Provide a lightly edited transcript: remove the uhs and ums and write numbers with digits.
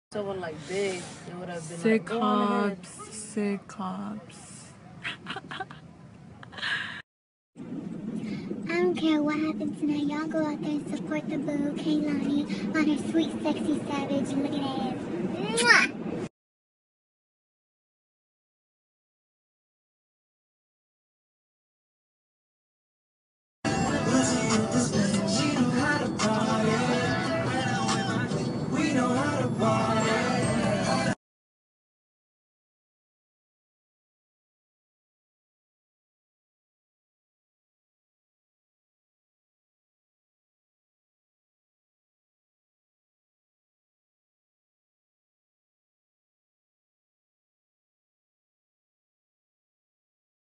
someone like big, it would have been Sick like, go on ahead. cops, sick cops. I don't care what happens tonight. Y'all go out there and support the boo, Kaylani, on her sweet, sexy, savage looking ass. Mwah!